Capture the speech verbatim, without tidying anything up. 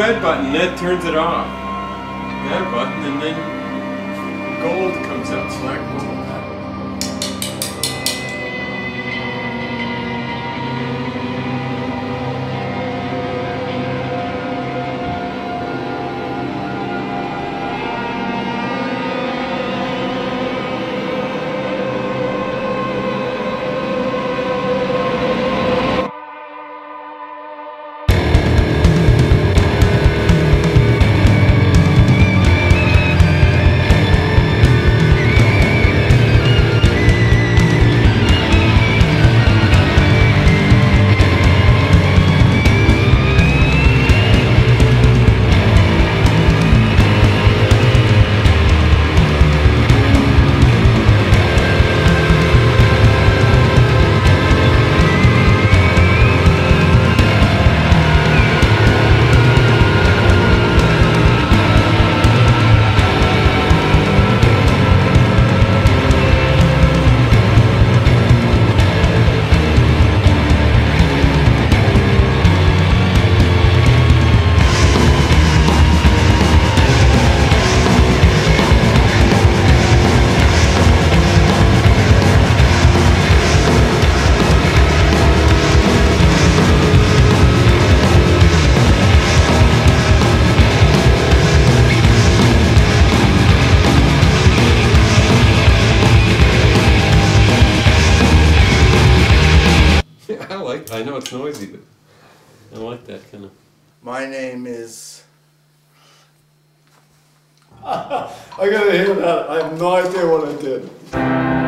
red button, that turns it off. That button, and then gold comes out. Select gold. I like, I know it's noisy, but I like that kind of. My name is... I gotta hear that. I have no idea what I did.